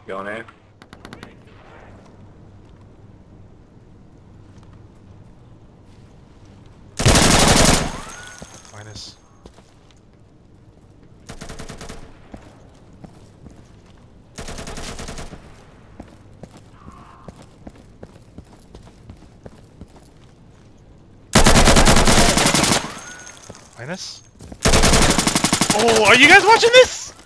Going A. Minus. Minus. Oh, are you guys watching this?